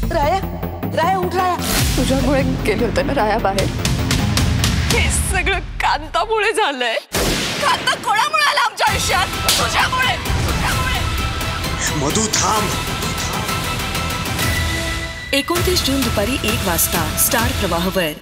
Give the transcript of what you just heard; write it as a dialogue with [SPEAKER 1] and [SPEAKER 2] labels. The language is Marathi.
[SPEAKER 1] राया, राया उठ राया.
[SPEAKER 2] तुझ्यामुळे गेले होते ना राया बाहेर.
[SPEAKER 1] हे सगळं कांतामुळे झालंय. कांता कोणामुळे आला आमच्या आयुष्यात? तुझ्यामुळे.
[SPEAKER 3] मधु थांब.
[SPEAKER 4] 29 जून दुपारी 1 वाजता स्टार प्रवाहवर.